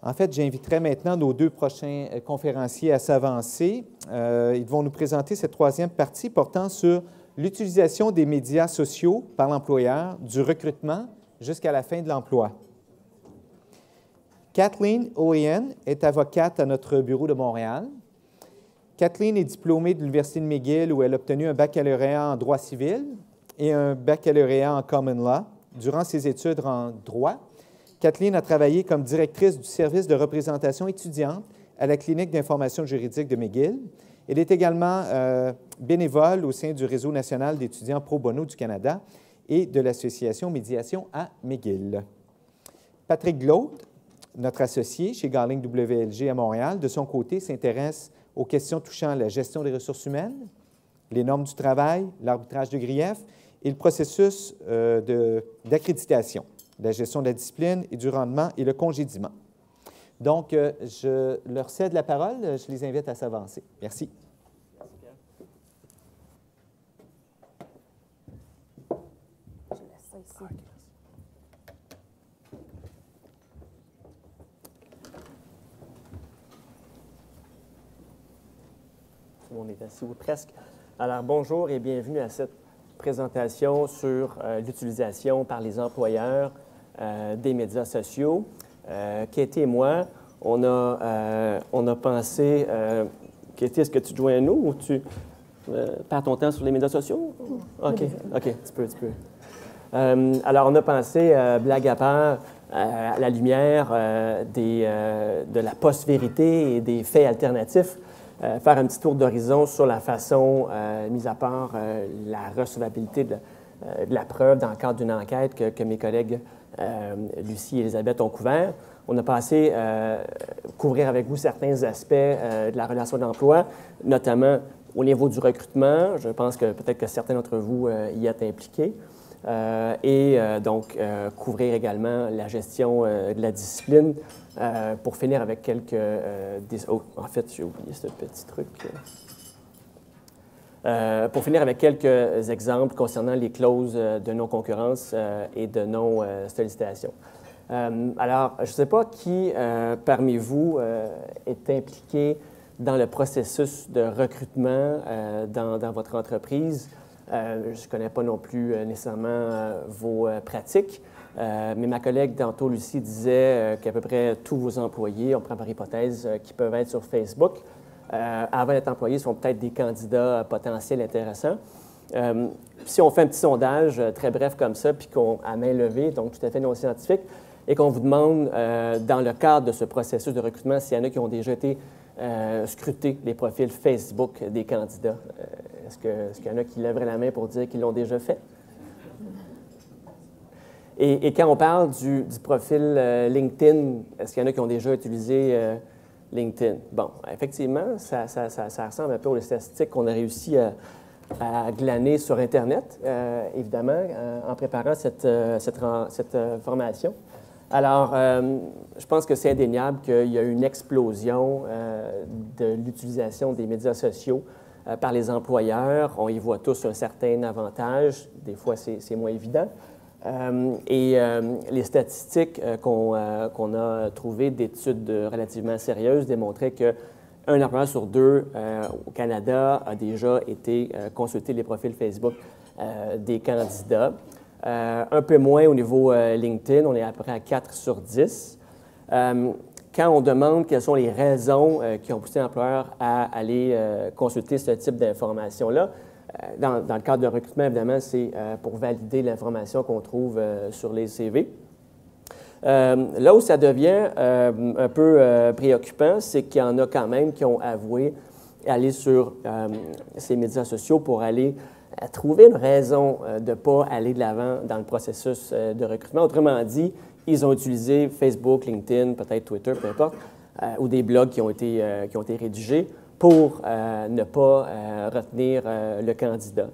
En fait, j'inviterai maintenant nos deux prochains conférenciers à s'avancer. Ils vont nous présenter cette troisième partie portant sur l'utilisation des médias sociaux par l'employeur, du recrutement jusqu'à la fin de l'emploi. Kathleen Olean est avocate à notre bureau de Montréal. Kathleen est diplômée de l'Université de McGill où elle a obtenu un baccalauréat en droit civil et un baccalauréat en common law. Durant ses études en droit, Kathleen a travaillé comme directrice du service de représentation étudiante à la clinique d'information juridique de McGill. Elle est également bénévole au sein du Réseau national d'étudiants pro bono du Canada et de l'Association Médiation à McGill. Patrick Glaude, notre associé chez Garling WLG à Montréal, de son côté, s'intéresse aux questions touchant la gestion des ressources humaines, les normes du travail, l'arbitrage de grief et le processus d'accréditation, la gestion de la discipline et du rendement et le congédiement. Donc, je leur cède la parole. Je les invite à s'avancer. Merci. Je laisse ça ici. On est assis ou presque. Alors, bonjour et bienvenue à cette présentation sur l'utilisation par les employeurs des médias sociaux. Katie et moi, on a pensé... Katie, est-ce que tu te joins à nous ou tu perds ton temps sur les médias sociaux? OK, tu peux. Alors, on a pensé, blague à part, à la lumière de la post-vérité et des faits alternatifs, faire un petit tour d'horizon sur la façon, mis à part la recevabilité de la preuve dans le cadre d'une enquête que mes collègues Lucie et Elisabeth ont couvert. On a passé couvrir avec vous certains aspects de la relation d'emploi, notamment au niveau du recrutement. Je pense que peut-être que certains d'entre vous y êtes impliqués. Donc, couvrir également la gestion de la discipline pour finir avec quelques... en fait, j'ai oublié ce petit truc. Pour finir avec quelques exemples concernant les clauses de non-concurrence et de non-sollicitation. Alors, je ne sais pas qui parmi vous est impliqué dans le processus de recrutement dans votre entreprise. Je ne connais pas non plus nécessairement vos pratiques, mais ma collègue tantôt, Lucie, disait qu'à peu près tous vos employés, on prend par hypothèse, qui peuvent être sur Facebook, avant d'être employés, sont peut-être des candidats potentiels intéressants. Si on fait un petit sondage très bref comme ça, puis qu'on à main levée, donc tout à fait non scientifique, et qu'on vous demande, dans le cadre de ce processus de recrutement, s'il y en a qui ont déjà été scrutés les profils Facebook des candidats. Est-ce qu'il y en a qui lèveraient la main pour dire qu'ils l'ont déjà fait? Et quand on parle du profil LinkedIn, est-ce qu'il y en a qui ont déjà utilisé LinkedIn? Bon, effectivement, ça ressemble un peu aux statistiques qu'on a réussi à glaner sur Internet, évidemment, en préparant cette formation. Alors, je pense que c'est indéniable qu'il y a eu une explosion de l'utilisation des médias sociaux par les employeurs. On y voit tous un certain avantage. Des fois, c'est moins évident. Les statistiques qu'on a trouvées d'études relativement sérieuses démontraient qu'un employeur sur deux au Canada a déjà été consulter les profils Facebook des candidats. Un peu moins au niveau LinkedIn, on est à peu près à 4 sur 10. Quand on demande quelles sont les raisons qui ont poussé l'employeur à aller consulter ce type d'informations-là, dans le cadre d'un recrutement, évidemment, c'est pour valider l'information qu'on trouve sur les CV. Là où ça devient un peu préoccupant, c'est qu'il y en a quand même qui ont avoué aller sur ces médias sociaux pour aller trouver une raison de ne pas aller de l'avant dans le processus de recrutement. Autrement dit, ils ont utilisé Facebook, LinkedIn, peut-être Twitter, peu importe, ou des blogs qui ont été rédigés pour ne pas retenir le candidat.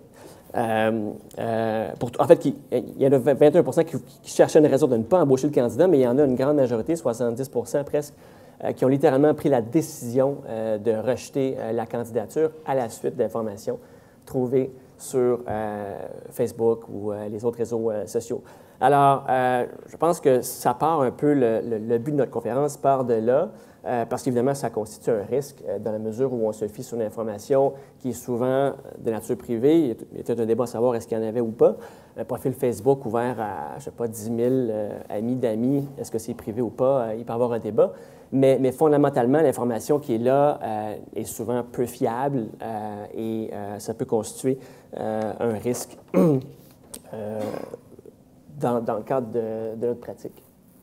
En fait, il y en a 21 qui cherchaient une raison de ne pas embaucher le candidat, mais il y en a une grande majorité, 70 presque, qui ont littéralement pris la décision de rejeter la candidature à la suite d'informations trouvées sur Facebook ou les autres réseaux sociaux. Alors, je pense que ça part un peu, le but de notre conférence part de là, parce qu'évidemment, ça constitue un risque dans la mesure où on se fie sur une information qui est souvent de nature privée. Il y a tout un débat à savoir est-ce qu'il y en avait ou pas. Un profil Facebook ouvert à, je ne sais pas, 10 000 amis d'amis, est-ce que c'est privé ou pas? Il peut y avoir un débat. Mais fondamentalement, l'information qui est là est souvent peu fiable et ça peut constituer un risque dans le cadre de notre pratique.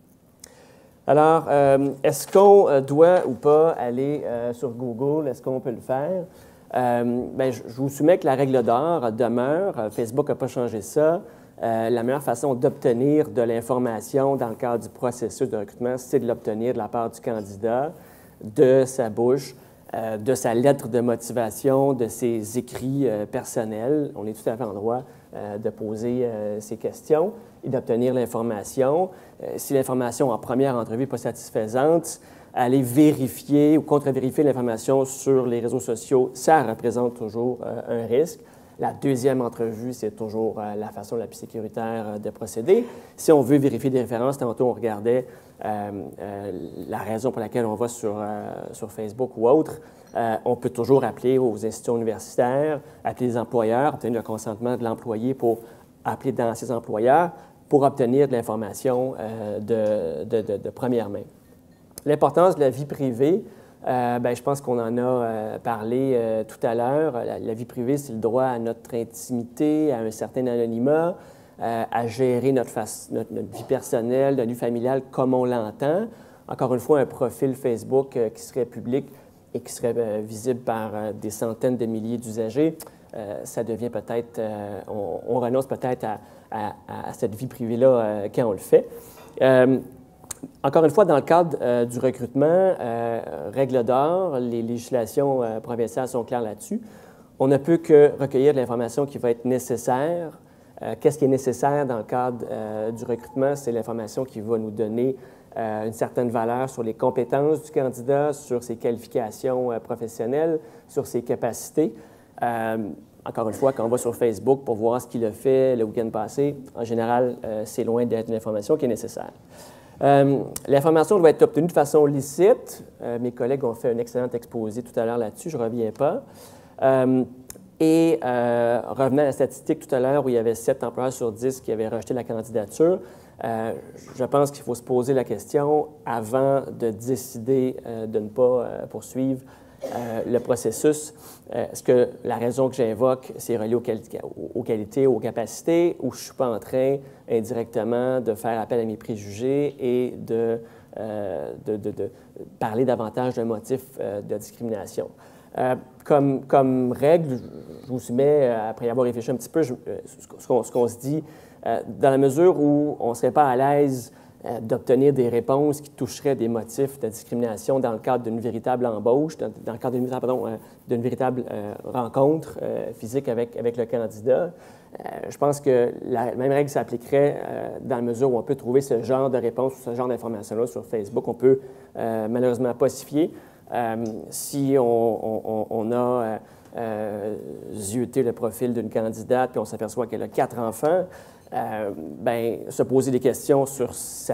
Alors, est-ce qu'on doit ou pas aller sur Google? Est-ce qu'on peut le faire? Bien, je vous soumets que la règle d'or demeure. Facebook n'a pas changé ça. La meilleure façon d'obtenir de l'information dans le cadre du processus de recrutement, c'est de l'obtenir de la part du candidat, de sa bouche, de sa lettre de motivation, de ses écrits personnels. On est tout à fait en droit de poser ces questions et d'obtenir l'information. Si l'information en première entrevue n'est pas satisfaisante, aller vérifier ou contre-vérifier l'information sur les réseaux sociaux, ça représente toujours un risque. La deuxième entrevue, c'est toujours la façon la plus sécuritaire de procéder. Si on veut vérifier des références, tantôt on regardait la raison pour laquelle on va sur Facebook ou autre, on peut toujours appeler aux institutions universitaires, appeler les employeurs, obtenir le consentement de l'employé pour appeler dans ses employeurs pour obtenir de l'information de première main. L'importance de la vie privée, bien, je pense qu'on en a parlé tout à l'heure. La vie privée, c'est le droit à notre intimité, à un certain anonymat, à gérer notre vie personnelle, notre vie familiale comme on l'entend. Encore une fois, un profil Facebook qui serait public et qui serait visible par des centaines de milliers d'usagers, ça devient peut-être, on renonce peut-être à cette vie privée-là quand on le fait. Encore une fois, dans le cadre du recrutement, règle d'or, les législations provinciales sont claires là-dessus. On ne peut que recueillir de l'information qui va être nécessaire. Qu'est-ce qui est nécessaire dans le cadre du recrutement? C'est l'information qui va nous donner une certaine valeur sur les compétences du candidat, sur ses qualifications professionnelles, sur ses capacités. Encore une fois, quand on va sur Facebook pour voir ce qu'il a fait le week-end passé, en général, c'est loin d'être une information qui est nécessaire. L'information doit être obtenue de façon licite. Mes collègues ont fait un excellent exposé tout à l'heure là-dessus, je ne reviens pas. Revenant à la statistique tout à l'heure où il y avait 7 employeurs sur 10 qui avaient rejeté la candidature, je pense qu'il faut se poser la question avant de décider de ne pas poursuivre le processus. Est-ce que la raison que j'invoque, c'est relié aux qualités, aux capacités, ou je ne suis pas en train indirectement de faire appel à mes préjugés et de parler davantage d'un motif de discrimination? Comme règle, je vous soumets, après y avoir réfléchi un petit peu, ce qu'on se dit, dans la mesure où on ne serait pas à l'aise d'obtenir des réponses qui toucheraient des motifs de discrimination dans le cadre d'une véritable embauche, dans le cadre d'une véritable rencontre physique avec le candidat. Je pense que la même règle s'appliquerait dans la mesure où on peut trouver ce genre de réponse ou ce genre d'information-là sur Facebook. On peut malheureusement pas s'y fier. Si on a zioté le profil d'une candidate puis on s'aperçoit qu'elle a 4 enfants, bien, se poser des questions sur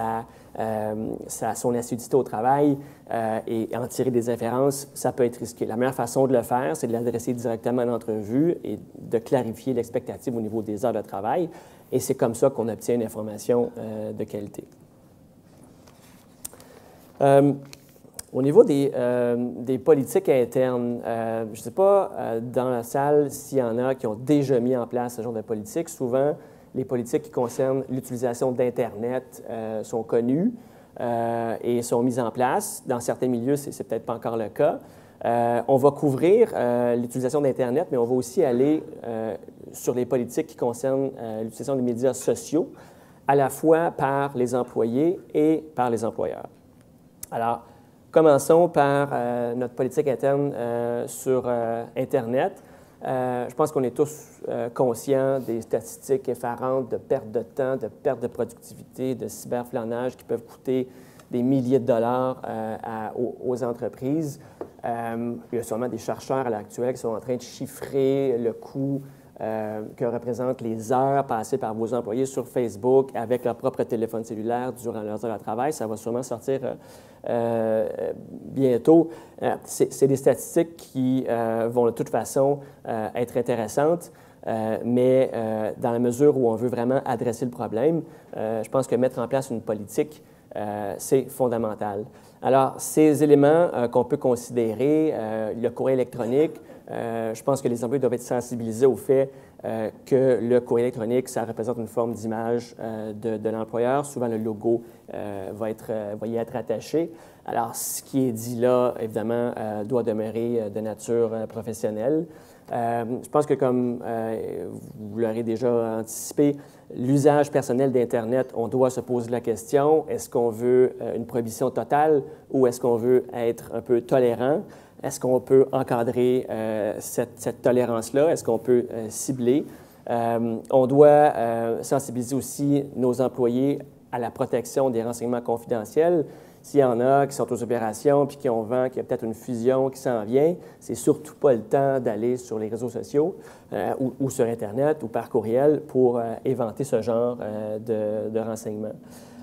son assiduité au travail et en tirer des inférences, ça peut être risqué. La meilleure façon de le faire, c'est de l'adresser directement à l'entrevue et de clarifier l'expectative au niveau des heures de travail. Et c'est comme ça qu'on obtient une information de qualité. Au niveau des politiques internes, je ne sais pas dans la salle s'il y en a qui ont déjà mis en place ce genre de politique. Souvent, les politiques qui concernent l'utilisation d'Internet sont connues et sont mises en place. Dans certains milieux, ce n'est peut-être pas encore le cas. On va couvrir l'utilisation d'Internet, mais on va aussi aller sur les politiques qui concernent l'utilisation des médias sociaux, à la fois par les employés et par les employeurs. Alors, commençons par notre politique interne sur Internet. Je pense qu'on est tous conscients des statistiques effarantes de perte de temps, de perte de productivité, de cyberflanage qui peuvent coûter des milliers de dollars aux entreprises. Il y a sûrement des chercheurs à l'heure actuelle qui sont en train de chiffrer le coût que représentent les heures passées par vos employés sur Facebook avec leur propre téléphone cellulaire durant leurs heures de travail. Ça va sûrement sortir bientôt. C'est des statistiques qui vont de toute façon être intéressantes, mais dans la mesure où on veut vraiment adresser le problème, je pense que mettre en place une politique, c'est fondamental. Alors, ces éléments qu'on peut considérer, le courriel électronique, je pense que les employés doivent être sensibilisés au fait que le courriel électronique, ça représente une forme d'image de l'employeur. Souvent, le logo va y être attaché. Alors, ce qui est dit là, évidemment, doit demeurer de nature professionnelle. Je pense que, comme vous l'aurez déjà anticipé, l'usage personnel d'Internet, on doit se poser la question, est-ce qu'on veut une prohibition totale ou est-ce qu'on veut être un peu tolérant? Est-ce qu'on peut encadrer cette tolérance-là? Est-ce qu'on peut cibler? On doit sensibiliser aussi nos employés à la protection des renseignements confidentiels. S'il y en a qui sont aux opérations puis qui ont vent qu'il y a peut-être une fusion qui s'en vient, c'est surtout pas le temps d'aller sur les réseaux sociaux ou sur Internet ou par courriel pour éventer ce genre de renseignements.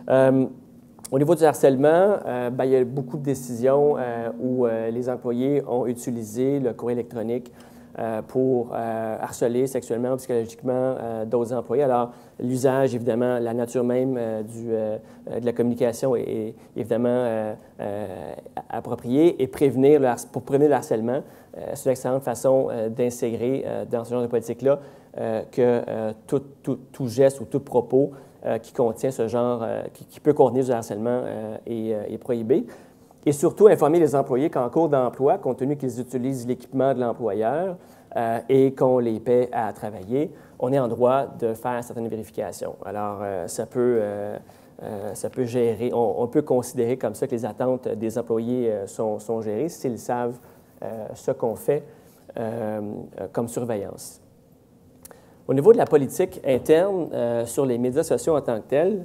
Au niveau du harcèlement, il y a beaucoup de décisions où les employés ont utilisé le courriel électronique pour harceler sexuellement ou psychologiquement d'autres employés. Alors, l'usage, évidemment, la nature même de la communication est évidemment appropriée et pour prévenir le harcèlement, c'est une excellente façon d'intégrer dans ce genre de politique-là que tout geste ou tout propos qui contient ce genre, qui peut contenir du harcèlement est prohibé. Et surtout, informer les employés qu'en cours d'emploi, compte tenu qu'ils utilisent l'équipement de l'employeur et qu'on les paie à travailler, on est en droit de faire certaines vérifications. Alors, ça peut gérer, on peut considérer comme ça que les attentes des employés sont gérées s'ils savent ce qu'on fait comme surveillance. Au niveau de la politique interne sur les médias sociaux en tant que tels,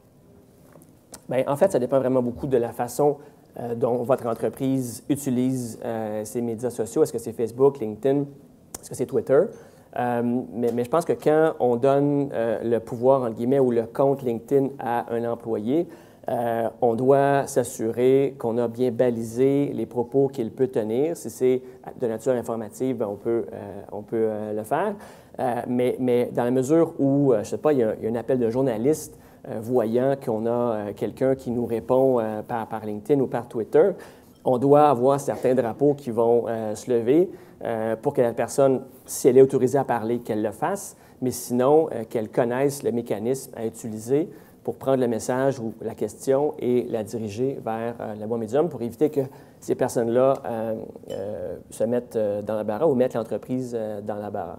bien, en fait, ça dépend vraiment beaucoup de la façon dont votre entreprise utilise ces médias sociaux. Est-ce que c'est Facebook, LinkedIn? Est-ce que c'est Twitter? Mais je pense que quand on donne le pouvoir, entre guillemets, ou le compte LinkedIn à un employé, on doit s'assurer qu'on a bien balisé les propos qu'il peut tenir. Si c'est de nature informative, bien, on peut le faire. Mais dans la mesure où, je ne sais pas, il y a un appel de journaliste voyant qu'on a quelqu'un qui nous répond par LinkedIn ou par Twitter, on doit avoir certains drapeaux qui vont se lever pour que la personne, si elle est autorisée à parler, qu'elle le fasse, mais sinon, qu'elle connaisse le mécanisme à utiliser pour prendre le message ou la question et la diriger vers le bon médium pour éviter que ces personnes-là se mettent dans l'embarras ou mettent l'entreprise dans l'embarras.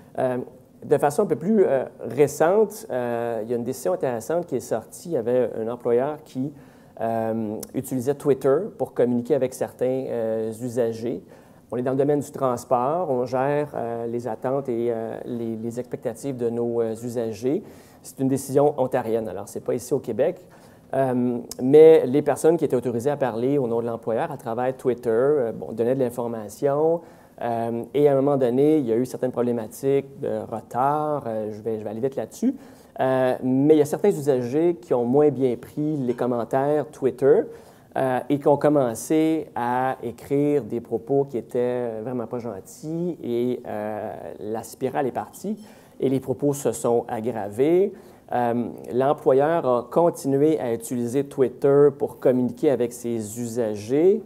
De façon un peu plus récente, il y a une décision intéressante qui est sortie. Il y avait un employeur qui utilisait Twitter pour communiquer avec certains usagers. On est dans le domaine du transport, on gère les attentes et les expectatives de nos usagers. C'est une décision ontarienne, alors ce n'est pas ici au Québec. Mais les personnes qui étaient autorisées à parler au nom de l'employeur à travers Twitter donnaient de l'information. Et à un moment donné, il y a eu certaines problématiques de retard. Je vais aller vite là-dessus. Mais il y a certains usagers qui ont moins bien pris les commentaires Twitter et qui ont commencé à écrire des propos qui étaient vraiment pas gentils. Et la spirale est partie et les propos se sont aggravés. L'employeur a continué à utiliser Twitter pour communiquer avec ses usagers.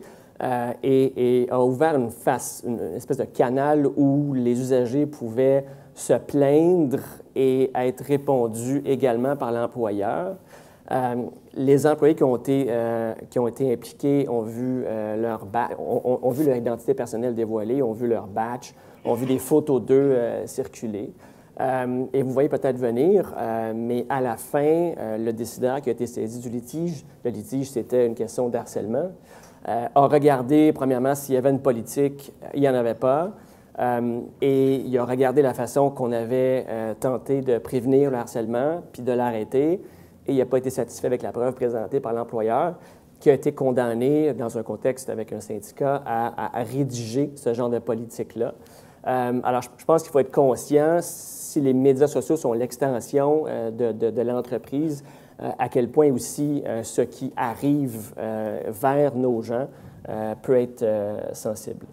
Et a ouvert une espèce de canal où les usagers pouvaient se plaindre et être répondus également par l'employeur. Les employés qui ont été impliqués ont vu leur identité personnelle dévoilée, ont vu leur badge, ont vu des photos d'eux circuler. Et vous voyez peut-être venir, mais à la fin, le décideur qui a été saisi du litige, le litige, c'était une question d'harcèlement, a regardé, premièrement, s'il y avait une politique. Il n'y en avait pas. Et il a regardé la façon qu'on avait tenté de prévenir le harcèlement puis de l'arrêter. Et il n'a pas été satisfait avec la preuve présentée par l'employeur, qui a été condamné, dans un contexte avec un syndicat, à rédiger ce genre de politique-là. Alors, je pense qu'il faut être conscient, si les médias sociaux sont l'extension de l'entreprise, à quel point aussi ce qui arrive vers nos gens peut être sensible.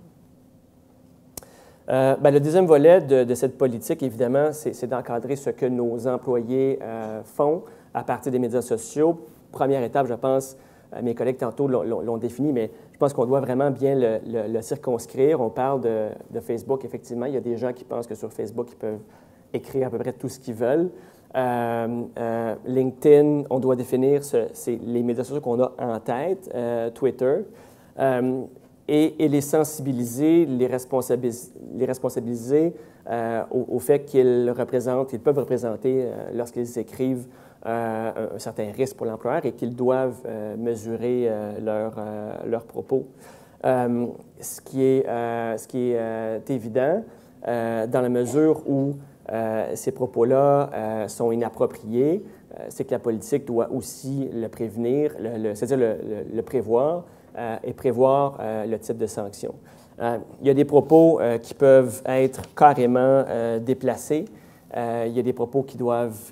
Le deuxième volet de cette politique, évidemment, c'est d'encadrer ce que nos employés font à partir des médias sociaux. Première étape, je pense, mes collègues tantôt l'ont défini, mais je pense qu'on doit vraiment bien le circonscrire. On parle de Facebook, effectivement. Il y a des gens qui pensent que sur Facebook, ils peuvent écrire à peu près tout ce qu'ils veulent. LinkedIn, on doit définir les médias sociaux qu'on a en tête, Twitter, et les sensibiliser, les responsabiliser au fait qu'ils peuvent représenter, lorsqu'ils écrivent, un certain risque pour l'employeur et qu'ils doivent mesurer leurs propos. Ce qui est évident, dans la mesure où ces propos-là sont inappropriés, c'est que la politique doit aussi le prévenir, c'est-à-dire le prévoir et prévoir le type de sanction. Il y a des propos qui peuvent être carrément déplacés. Il y a des propos qui doivent,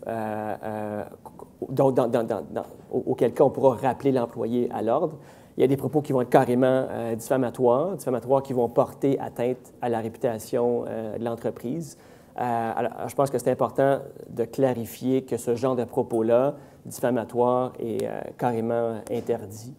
auquel cas on pourra rappeler l'employé à l'ordre. Il y a des propos qui vont être carrément diffamatoires qui vont porter atteinte à la réputation de l'entreprise. Alors, je pense que c'est important de clarifier que ce genre de propos-là, diffamatoire, est carrément interdit.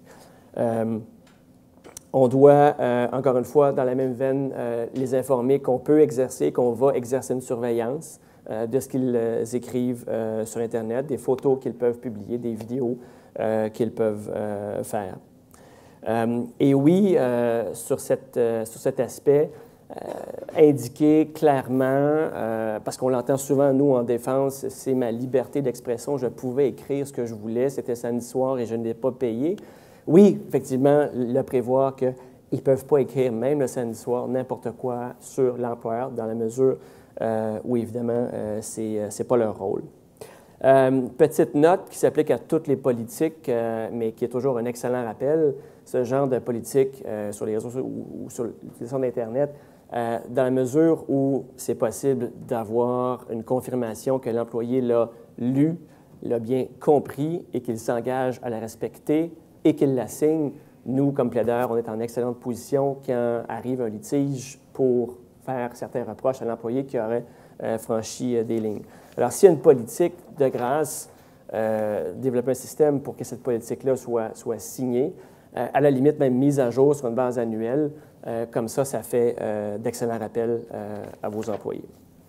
On doit, encore une fois, dans la même veine, les informer qu'on peut exercer, qu'on va exercer une surveillance de ce qu'ils écrivent sur Internet, des photos qu'ils peuvent publier, des vidéos qu'ils peuvent faire. Et oui, sur cet aspect, indiquer clairement, parce qu'on l'entend souvent, nous, en défense, c'est ma liberté d'expression, je pouvais écrire ce que je voulais, c'était samedi soir et je ne l'ai pas payé. Oui, effectivement, le prévoir qu'ils ne peuvent pas écrire, même le samedi soir, n'importe quoi sur l'employeur, dans la mesure où, évidemment, ce n'est pas leur rôle. Petite note qui s'applique à toutes les politiques, mais qui est toujours un excellent rappel, ce genre de politique sur les réseaux ou sur l'utilisation d'Internet, dans la mesure où c'est possible d'avoir une confirmation que l'employé l'a lu, l'a bien compris et qu'il s'engage à la respecter et qu'il la signe, nous, comme plaideurs, on est en excellente position quand arrive un litige pour faire certains reproches à l'employé qui aurait franchi des lignes. Alors, s'il y a une politique, de grâce, développer un système pour que cette politique-là soit signée, à la limite même mise à jour sur une base annuelle. Comme ça fait d'excellents rappels à vos employés.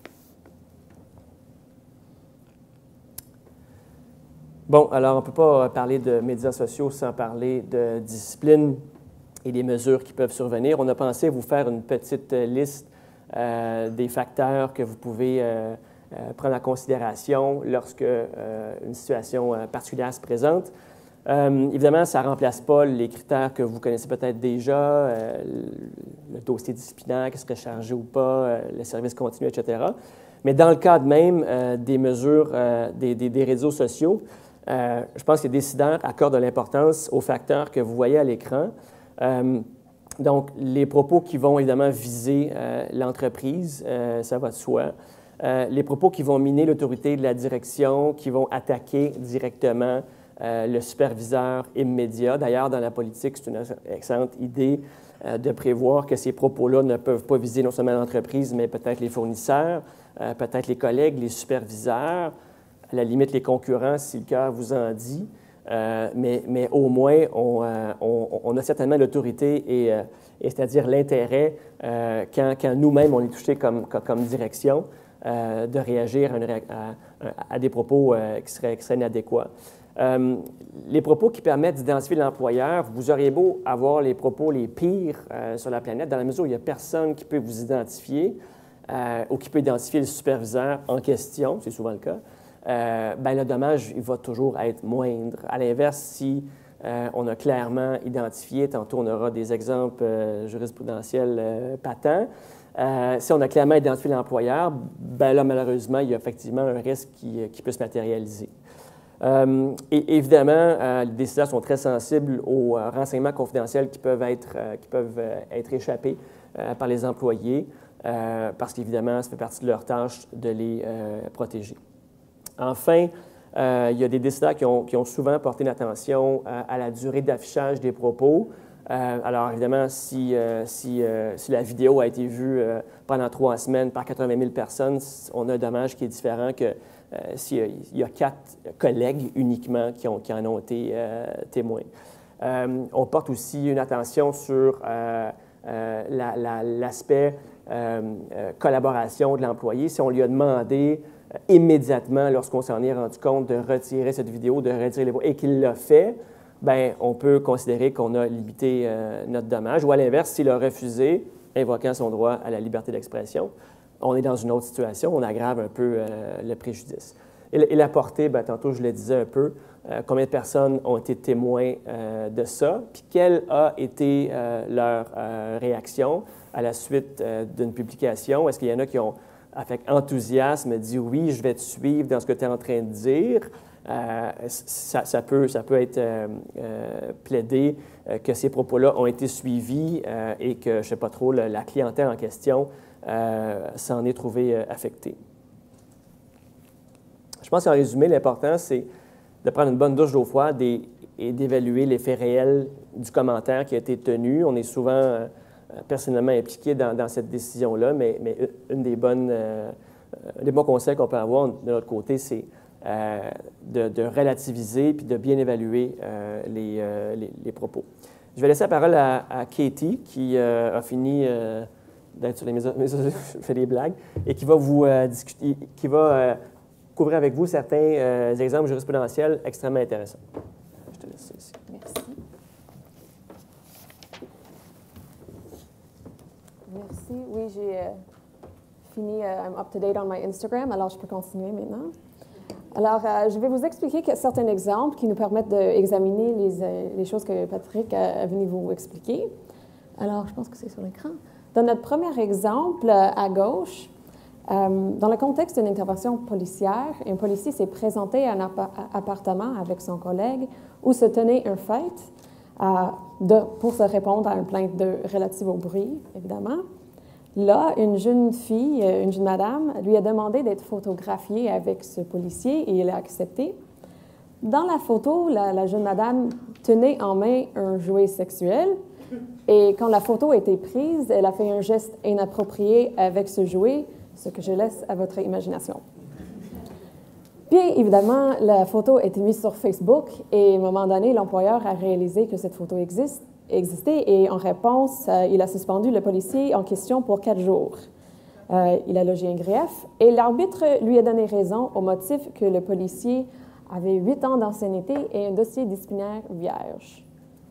Bon, alors on ne peut pas parler de médias sociaux sans parler de discipline et des mesures qui peuvent survenir. On a pensé vous faire une petite liste des facteurs que vous pouvez prendre en considération lorsque une situation particulière se présente. Évidemment, ça ne remplace pas les critères que vous connaissez peut-être déjà, le dossier disciplinaire qui serait chargé ou pas, le service continu, etc. Mais dans le cadre même des mesures des réseaux sociaux, je pense que les décideurs accordent de l'importance aux facteurs que vous voyez à l'écran. Donc, les propos qui vont évidemment viser l'entreprise, ça va de soi. Les propos qui vont miner l'autorité de la direction, qui vont attaquer directement le superviseur immédiat. D'ailleurs, dans la politique, c'est une excellente idée de prévoir que ces propos-là ne peuvent pas viser non seulement l'entreprise, mais peut-être les fournisseurs, peut-être les collègues, les superviseurs, à la limite les concurrents, si le cœur vous en dit. Mais au moins, on a certainement l'autorité et c'est-à-dire l'intérêt, quand nous-mêmes, on est touché comme direction, de réagir à des propos qui seraient inadéquats. Les propos qui permettent d'identifier l'employeur, vous auriez beau avoir les propos les pires sur la planète, dans la mesure où il n'y a personne qui peut vous identifier ou qui peut identifier le superviseur en question, c'est souvent le cas, le dommage il va toujours être moindre. À l'inverse, si on a clairement identifié, tantôt on aura des exemples jurisprudentiels patents, si on a clairement identifié l'employeur, là, malheureusement, il y a effectivement un risque qui peut se matérialiser. Et évidemment, les décideurs sont très sensibles aux renseignements confidentiels qui peuvent être échappés par les employés. parce qu'évidemment, ça fait partie de leur tâche de les protéger. Enfin, il y a des décideurs qui ont souvent porté une attention à la durée d'affichage des propos. Alors, évidemment, si la vidéo a été vue pendant 3 semaines par 80 000 personnes, on a un dommage qui est différent que s'il y a 4 collègues uniquement qui en ont été témoins. On porte aussi une attention sur l'aspect collaboration de l'employé. Si on lui a demandé immédiatement, lorsqu'on s'en est rendu compte, de retirer cette vidéo, de retirer les propos, et qu'il l'a fait, bien, on peut considérer qu'on a limité notre dommage. Ou à l'inverse, s'il a refusé, invoquant son droit à la liberté d'expression, on est dans une autre situation, on aggrave un peu le préjudice. Et la portée, bien, tantôt je le disais un peu, combien de personnes ont été témoins de ça, puis quelle a été leur réaction à la suite d'une publication. Est-ce qu'il y en a qui ont, avec enthousiasme, dit « oui, je vais te suivre dans ce que tu es en train de dire ». Ça peut être plaidé que ces propos-là ont été suivis et que, je ne sais pas trop, la clientèle en question s'en est trouvée affectée. Je pense qu'en résumé, l'important, c'est de prendre une bonne douche d'eau froide et d'évaluer l'effet réel du commentaire qui a été tenu. On est souvent personnellement impliqué dans cette décision-là, mais un des bons conseils qu'on peut avoir de notre côté, c'est de relativiser puis de bien évaluer les propos. Je vais laisser la parole à Katie, qui a fini d'être sur les médias, je fais des blagues, et qui va vous discuter, qui va couvrir avec vous certains exemples jurisprudentiels extrêmement intéressants. Je te laisse ça ici. Merci. Merci. Oui, j'ai fini, I'm up to date on my Instagram, alors je peux continuer maintenant. Alors, je vais vous expliquer certains exemples qui nous permettent d'examiner les choses que Patrick est venu vous expliquer. Alors, je pense que c'est sur l'écran. Dans notre premier exemple, à gauche, dans le contexte d'une intervention policière, un policier s'est présenté à un appartement avec son collègue où se tenait un fait pour se répondre à une plainte relative au bruit, évidemment. Là, une jeune fille, une jeune madame, lui a demandé d'être photographiée avec ce policier et il a accepté. Dans la photo, la jeune madame tenait en main un jouet sexuel et quand la photo a été prise, elle a fait un geste inapproprié avec ce jouet, ce que je laisse à votre imagination. Puis, évidemment, la photo a été mise sur Facebook et à un moment donné, l'employeur a réalisé que cette photo existait et en réponse, il a suspendu le policier en question pour 4 jours. Il a logé un grief et l'arbitre lui a donné raison au motif que le policier avait 8 ans d'ancienneté et un dossier disciplinaire vierge.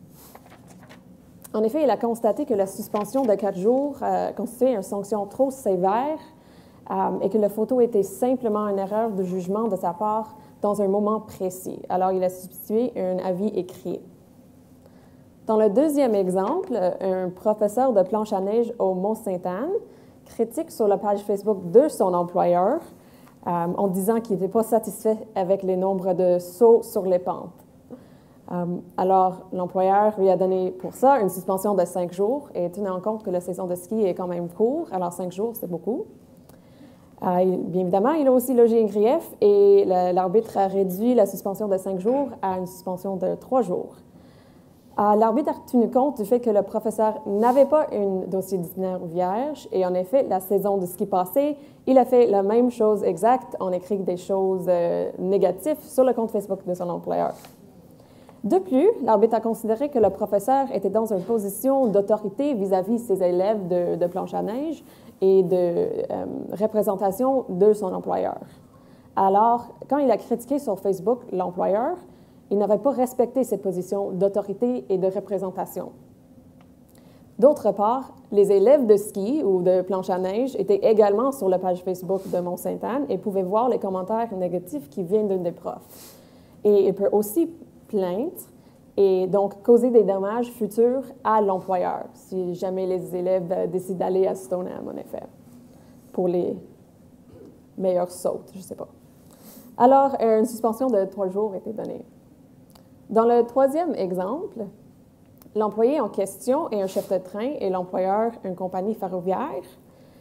En effet, il a constaté que la suspension de 4 jours constituait une sanction trop sévère et que la photo était simplement une erreur de jugement de sa part dans un moment précis. Alors, il a substitué un avis écrit. Dans le deuxième exemple, un professeur de planche à neige au Mont-Sainte-Anne critique sur la page Facebook de son employeur en disant qu'il n'était pas satisfait avec les nombres de sauts sur les pentes. Alors, l'employeur lui a donné pour ça une suspension de 5 jours et tenant en compte que la saison de ski est quand même courte, alors 5 jours, c'est beaucoup. Bien évidemment, il a aussi logé un grief et l'arbitre a réduit la suspension de 5 jours à une suspension de 3 jours. L'arbitre a tenu compte du fait que le professeur n'avait pas un dossier disciplinaire vierge et en effet, la saison de ski passée, il a fait la même chose exacte, on écrit des choses négatives sur le compte Facebook de son employeur. De plus, l'arbitre a considéré que le professeur était dans une position d'autorité vis-à-vis ses élèves de planche à neige et de représentation de son employeur. Alors, quand il a critiqué sur Facebook l'employeur, il n'avait pas respecté cette position d'autorité et de représentation. D'autre part, les élèves de ski ou de planche à neige étaient également sur la page Facebook de Mont-Sainte-Anne et pouvaient voir les commentaires négatifs qui viennent d'un des profs. Et il peut aussi plaindre et donc causer des dommages futurs à l'employeur, si jamais les élèves décident d'aller à Stoneham, en effet, pour les meilleures sautes, je ne sais pas. Alors, une suspension de 3 jours a été donnée. Dans le troisième exemple, l'employé en question est un chef de train et l'employeur une compagnie ferroviaire.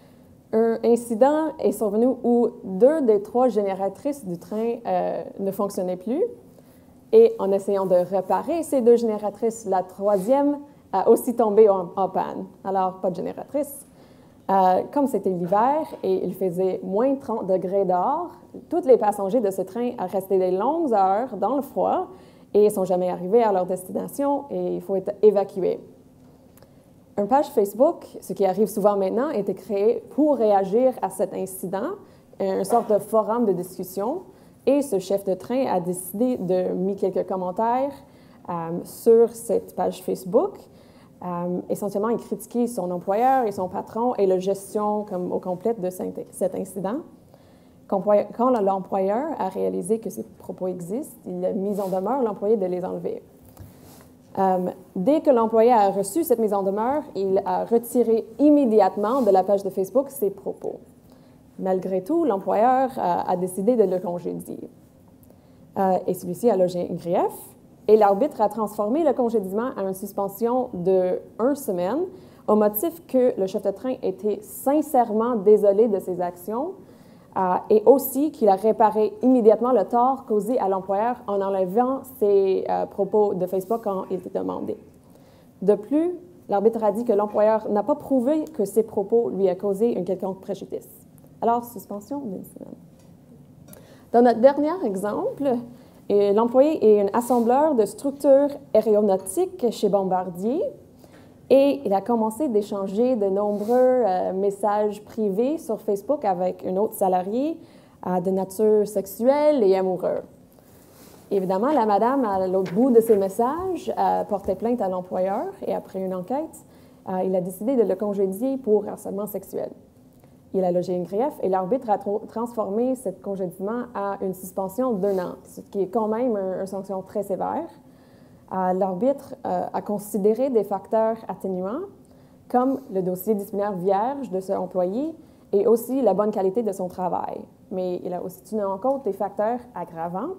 un incident est survenu où 2 des 3 génératrices du train ne fonctionnaient plus. Et en essayant de réparer ces 2 génératrices, la 3e a aussi tombé en panne. Alors, pas de génératrice. Comme c'était l'hiver et il faisait moins 30 degrés dehors, tous les passagers de ce train ont resté des longues heures dans le froid et ne sont jamais arrivés à leur destination et il faut être évacués. Une page Facebook, ce qui arrive souvent maintenant, a été créée pour réagir à cet incident, une sorte de forum de discussion. Et ce chef de train a décidé de mettre quelques commentaires sur cette page Facebook. Essentiellement, il critiquait son employeur et son patron et la gestion au complet de cet incident. Quand l'employeur a réalisé que ces propos existent, il a mis en demeure l'employé de les enlever. Dès que l'employé a reçu cette mise en demeure, il a retiré immédiatement de la page de Facebook ses propos. Malgré tout, l'employeur a décidé de le congédier. Et celui-ci a logé une grief. Et l'arbitre a transformé le congédiement en une suspension de 1 semaine au motif que le chef de train était sincèrement désolé de ses actions et aussi qu'il a réparé immédiatement le tort causé à l'employeur en enlevant ses propos de Facebook quand il était demandé. De plus, l'arbitre a dit que l'employeur n'a pas prouvé que ses propos lui a causé un quelconque préjudice. Alors, suspension d'une semaine. Dans notre dernier exemple, l'employé est un assembleur de structures aéronautiques chez Bombardier et il a commencé d'échanger de nombreux messages privés sur Facebook avec un autre salarié de nature sexuelle et amoureux. Évidemment, la madame, à l'autre bout de ces messages, portait plainte à l'employeur et après une enquête, il a décidé de le congédier pour harcèlement sexuel. Il a logé une grief et l'arbitre a transformé ce congédiement à une suspension d'1 an, ce qui est quand même une sanction très sévère. L'arbitre a considéré des facteurs atténuants comme le dossier disciplinaire vierge de ce employé et aussi la bonne qualité de son travail. Mais il a aussi tenu en compte des facteurs aggravants,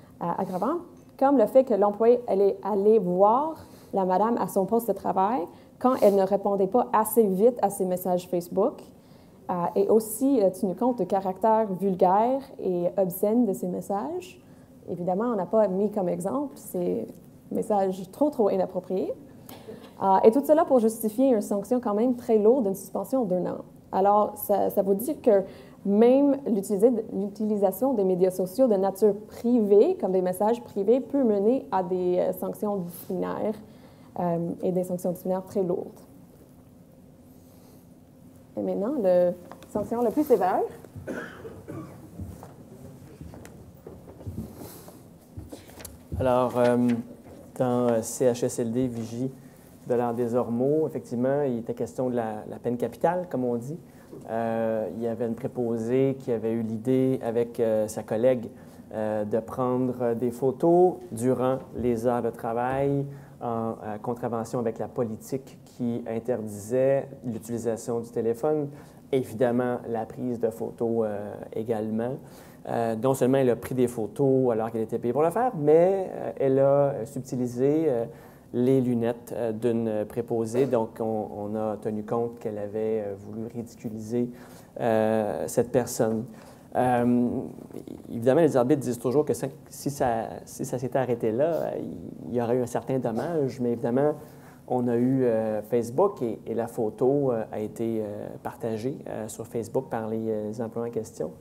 comme le fait que l'employé allait voir la madame à son poste de travail quand elle ne répondait pas assez vite à ses messages Facebook. Et aussi, il a tenu compte du caractère vulgaire et obscène de ces messages. Évidemment, on n'a pas mis comme exemple ces messages trop inappropriés. Et tout cela pour justifier une sanction quand même très lourde d'une suspension d'1 an. Alors, ça veut dire que même l'utilisation des médias sociaux de nature privée, comme des messages privés, peut mener à des sanctions disciplinaires et des sanctions disciplinaires très lourdes. Et maintenant, la sanction la plus sévère. Alors, dans CHSLD, Vigie de l'Art des Ormeaux, effectivement, il était question de la peine capitale, comme on dit. Il y avait une préposée qui avait eu l'idée, avec sa collègue, de prendre des photos durant les heures de travail en contravention avec la politique qui interdisait l'utilisation du téléphone, évidemment la prise de photos également. Non seulement elle a pris des photos alors qu'elle était payée pour le faire, mais elle a subtilisé les lunettes d'une préposée. Donc, on a tenu compte qu'elle avait voulu ridiculiser cette personne. Évidemment, les arbitres disent toujours que si ça s'était arrêté là, il y aurait eu un certain dommage, mais évidemment, on a eu Facebook et la photo a été partagée sur Facebook par les employés en question.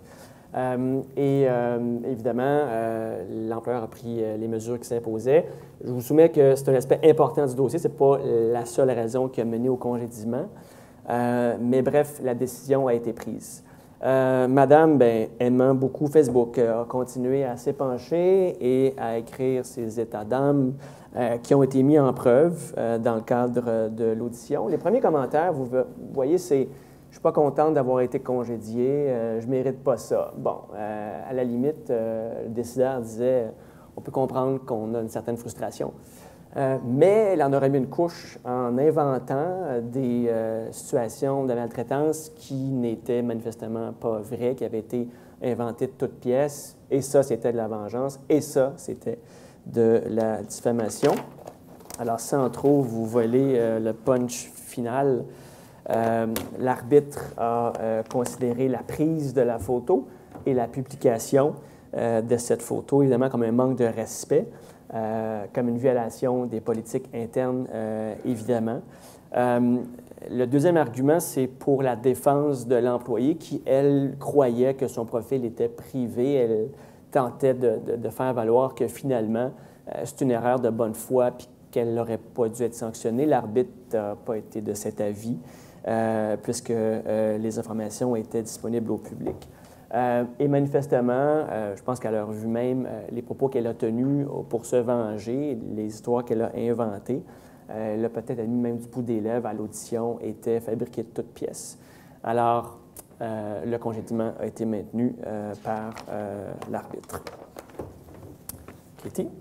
Évidemment, l'employeur a pris les mesures qui s'imposaient. Je vous soumets que c'est un aspect important du dossier. Ce n'est pas la seule raison qui a mené au congédiement. Mais bref, la décision a été prise. Madame, aimant beaucoup Facebook, a continué à s'épancher et à écrire ses états d'âme qui ont été mis en preuve dans le cadre de l'audition. Les premiers commentaires, vous voyez, c'est « Je ne suis pas contente d'avoir été congédiée, je ne mérite pas ça. » Bon, à la limite, le décideur disait « On peut comprendre qu'on a une certaine frustration. » Mais elle en aurait mis une couche en inventant des situations de maltraitance qui n'étaient manifestement pas vraies, qui avaient été inventées de toutes pièces. Et ça, c'était de la vengeance. Et ça, c'était de la diffamation. Alors, sans trop vous voler le punch final, L'arbitre a considéré la prise de la photo et la publication de cette photo, évidemment, comme un manque de respect, comme une violation des politiques internes, évidemment. Le deuxième argument, c'est pour la défense de l'employé qui, elle, croyait que son profil était privé. Elle tentait de faire valoir que finalement, c'est une erreur de bonne foi puis qu'elle n'aurait pas dû être sanctionnée. L'arbitre n'a pas été de cet avis puisque les informations étaient disponibles au public. Et manifestement, je pense qu'à leur vue même, les propos qu'elle a tenus pour se venger, les histoires qu'elle a inventées, elle a peut-être admis même du bout des lèvres à l'audition, étaient fabriquées de toutes pièces. Alors, le congédiement a été maintenu par l'arbitre. Katie?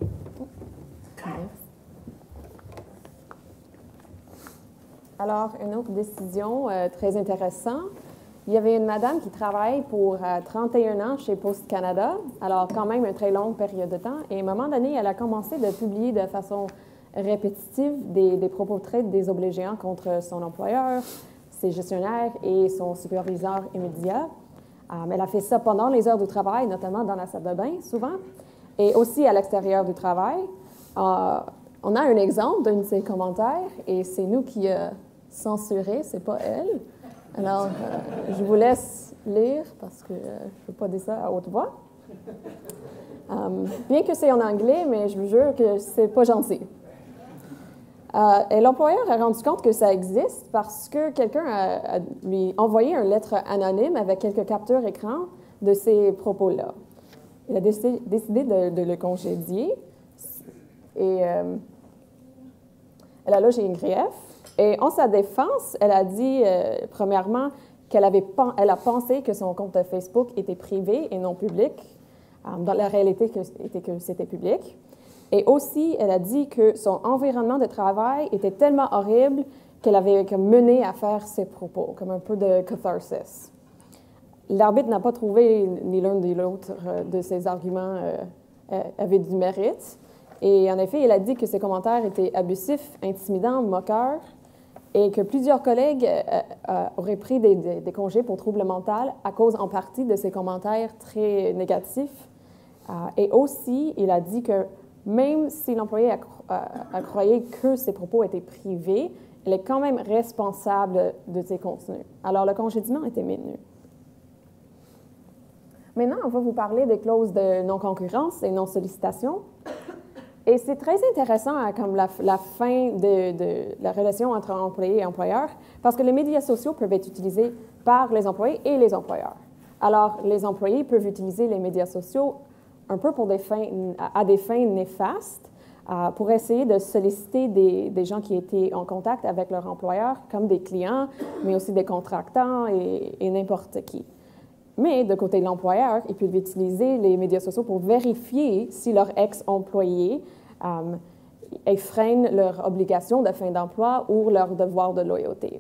Alors, une autre décision très intéressante. Il y avait une madame qui travaille pour 31 ans chez Post Canada, alors quand même une très longue période de temps. Et à un moment donné, elle a commencé de publier de façon répétitive des propos très désobligeants contre son employeur, ses gestionnaires et son superviseur immédiat. Elle a fait ça pendant les heures du travail, notamment dans la salle de bain, souvent, et aussi à l'extérieur du travail. On a un exemple d'un de ses commentaires, et c'est nous qui censuré, c'est pas elle. Alors, je vous laisse lire parce que je ne peux pas dire ça à haute voix. Bien que c'est en anglais, mais je vous jure que c'est pas gentil. Et l'employeur a rendu compte que ça existe parce que quelqu'un a lui envoyé une lettre anonyme avec quelques captures écran de ces propos-là. Il a décidé de le congédier et elle a logé une greffe. Et en sa défense, elle a dit, premièrement, qu'elle a pensé que son compte Facebook était privé et non public. Dans la réalité, était que c'était public. Et aussi, elle a dit que son environnement de travail était tellement horrible qu'elle avait mené à faire ses propos, comme un peu de catharsis. L'arbitre n'a pas trouvé ni l'un ni l'autre de ses arguments avait du mérite. Et en effet, elle a dit que ses commentaires étaient abusifs, intimidants, moqueurs, et que plusieurs collègues auraient pris des congés pour troubles mentaux à cause en partie de ces commentaires très négatifs. Et aussi, il a dit que même si l'employé a croyé que ses propos étaient privés, elle est quand même responsable de ses contenus. Alors, le congédiement a été maintenu. Maintenant, on va vous parler des clauses de non-concurrence et non-sollicitation. Et c'est très intéressant comme la fin de la relation entre employé et employeur, parce que les médias sociaux peuvent être utilisés par les employés et les employeurs. Alors, les employés peuvent utiliser les médias sociaux un peu pour à des fins néfastes, pour essayer de solliciter des gens qui étaient en contact avec leur employeur, comme des clients, mais aussi des contractants et n'importe qui. Mais de côté de l'employeur, ils peuvent utiliser les médias sociaux pour vérifier si leur ex-employé freinent leur obligation de fin d'emploi ou leur devoir de loyauté.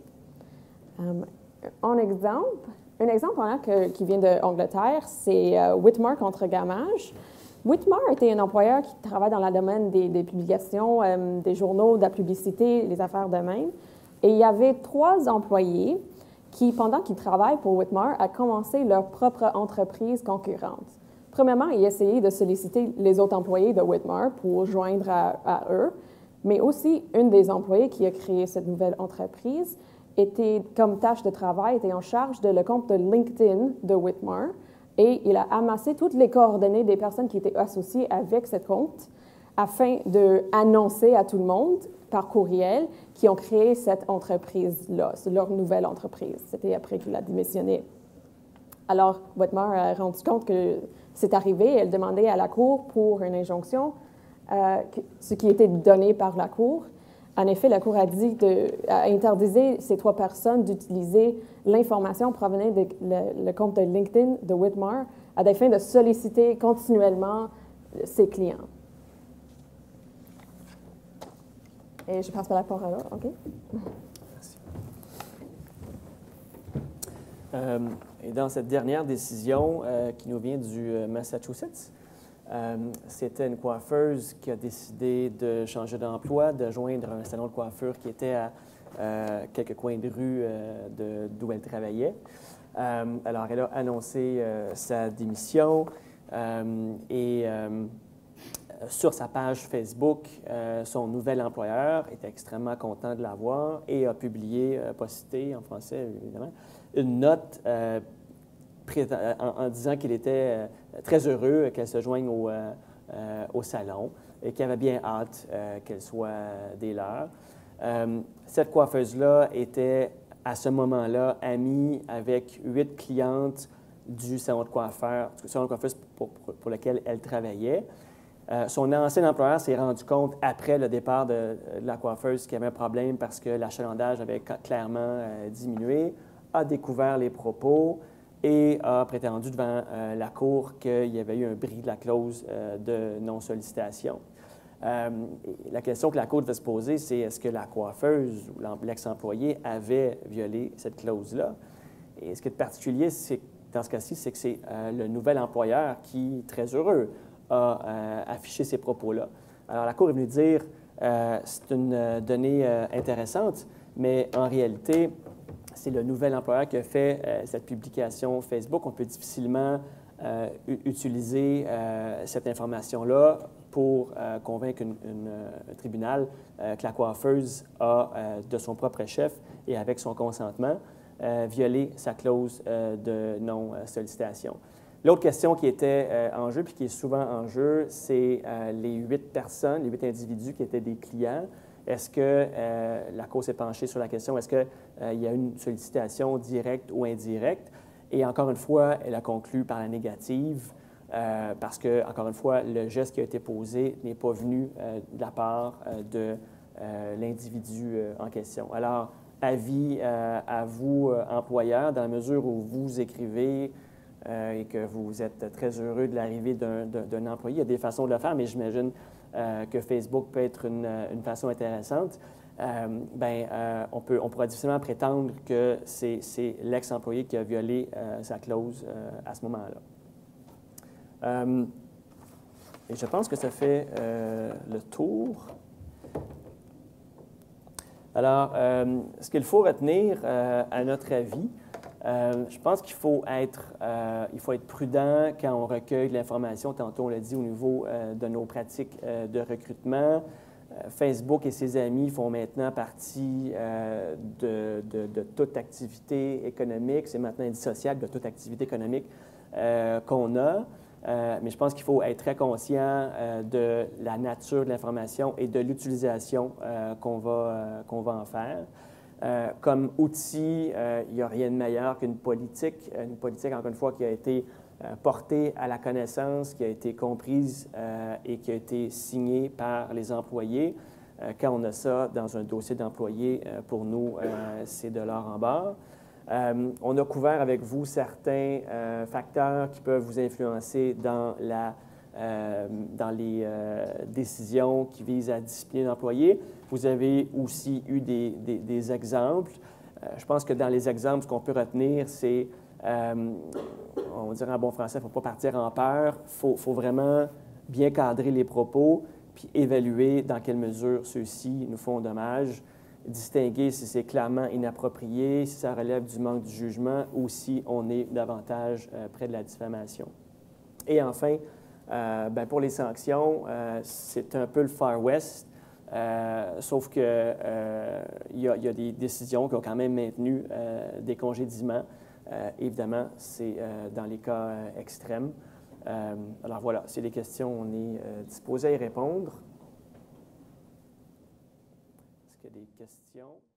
Un exemple qui vient d'Angleterre, c'est Whitmar contre Gamage. Whitmar était un employeur qui travaille dans le domaine des publications, des journaux, de la publicité, les affaires de même. Et il y avait 3 employés qui, pendant qu'ils travaillent pour Whitmar, ont commencé leur propre entreprise concurrente. Premièrement, ils essayaient de solliciter les autres employés de Whitmar pour joindre à eux, mais aussi une des employés qui a créé cette nouvelle entreprise était, comme tâche de travail, était en charge de le compte de LinkedIn de Whitmar et il a amassé toutes les coordonnées des personnes qui étaient associées avec ce compte afin d'annoncer à tout le monde par courriel qui ont créé cette entreprise-là. C'est leur nouvelle entreprise. C'était après qu'il a démissionné. Alors, Whitmar a rendu compte que c'est arrivé. Elle demandait à la Cour pour une injonction, ce qui était donné par la Cour. En effet, la Cour a interdisé ces 3 personnes d'utiliser l'information provenant le compte de LinkedIn de Whitmar à des fins de solliciter continuellement ses clients. Et je passe par la parole là, OK? Merci. Et dans cette dernière décision qui nous vient du Massachusetts, c'était une coiffeuse qui a décidé de changer d'emploi, de joindre un salon de coiffure qui était à quelques coins de rue d'où elle travaillait. Alors, elle a annoncé sa démission et sur sa page Facebook, son nouvel employeur était extrêmement content de la voir et a publié, posté en français évidemment, une note en disant qu'il était très heureux qu'elle se joigne au salon et qu'il avait bien hâte qu'elle soit des leurs. Cette coiffeuse-là était à ce moment-là amie avec 8 clientes du salon de coiffeuse pour lequel elle travaillait. Son ancien employeur s'est rendu compte, après le départ de la coiffeuse, qu'il y avait un problème parce que l'achalandage avait clairement diminué, a découvert les propos et a prétendu devant la Cour qu'il y avait eu un bris de la clause de non-sollicitation. La question que la Cour devait se poser, c'est est-ce que la coiffeuse ou l'ex-employé avait violé cette clause-là? Et ce qui est particulier, dans ce cas-ci, c'est que c'est le nouvel employeur qui, très heureux, a affiché ces propos-là. Alors, la Cour est venue dire c'est une donnée intéressante, mais en réalité, c'est le nouvel employeur qui a fait cette publication Facebook. On peut difficilement utiliser cette information-là pour convaincre un tribunal que la coiffeuse a, de son propre chef et avec son consentement, violé sa clause de non-sollicitation. L'autre question qui était en jeu, puis qui est souvent en jeu, c'est les 8 personnes, les 8 individus qui étaient des clients. Est-ce que la Cour s'est penchée sur la question, est-ce qu'il y a une sollicitation directe ou indirecte? Et encore une fois, elle a conclu par la négative, parce que, encore une fois, le geste qui a été posé n'est pas venu de la part de l'individu en question. Alors, avis à vous, employeurs, dans la mesure où vous écrivez et que vous êtes très heureux de l'arrivée d'un employé. Il y a des façons de le faire, mais j'imagine que Facebook peut être une façon intéressante. On pourra difficilement prétendre que c'est l'ex-employé qui a violé sa clause à ce moment-là. Et je pense que ça fait le tour. Alors, ce qu'il faut retenir, à notre avis, je pense qu'il faut être prudent quand on recueille de l'information. Tantôt, on l'a dit, au niveau de nos pratiques de recrutement. Facebook et ses amis font maintenant partie de toute activité économique. C'est maintenant indissociable de toute activité économique qu'on a. Mais je pense qu'il faut être très conscient de la nature de l'information et de l'utilisation qu'on va en faire. Comme outil, il n'y a rien de meilleur qu'une politique. Une politique, encore une fois, qui a été portée à la connaissance, qui a été comprise et qui a été signée par les employés. Quand on a ça dans un dossier d'employé, pour nous, c'est de l'or en barre. On a couvert avec vous certains facteurs qui peuvent vous influencer dans les décisions qui visent à discipliner l'employé. Vous avez aussi eu des exemples. Je pense que dans les exemples, ce qu'on peut retenir, c'est, on dirait en bon français, il ne faut pas partir en peur. Il faut vraiment bien cadrer les propos, puis évaluer dans quelle mesure ceux-ci nous font dommage, distinguer si c'est clairement inapproprié, si ça relève du manque de jugement ou si on est davantage près de la diffamation. Et enfin, pour les sanctions, c'est un peu le Far West, sauf qu'il y a des décisions qui ont quand même maintenu des congédiements. Évidemment, c'est dans les cas extrêmes. Alors voilà, c'est des questions, on est disposé à y répondre. Est-ce qu'il y a des questions?